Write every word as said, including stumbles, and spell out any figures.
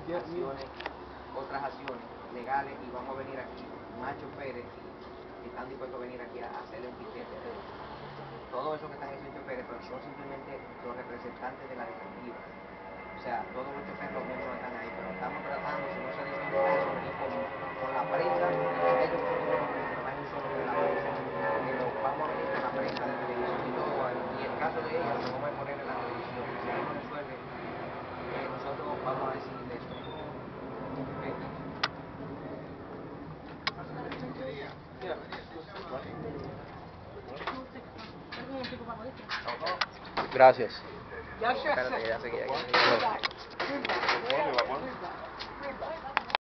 acciones, otras acciones legales, y vamos a venir aquí más choferes que están dispuestos a venir aquí a hacerle un piquete. Todo eso que están esos choferes, pero son simplemente los representantes de la defensiva. O sea, todos los choferes, los miembros están ahí, pero estamos tratando, si no se dice un caso, venir con, con la prensa, ellos son los que trabajan un solo de la prensa, pero vamos a venir con la prensa de televisión y todo, y el caso de ellos lo vamos a poner en la televisión. Si ellos no resuelven, eh, nosotros vamos a decidir de eso. Okay. Gracias. Espérate, ya seguía.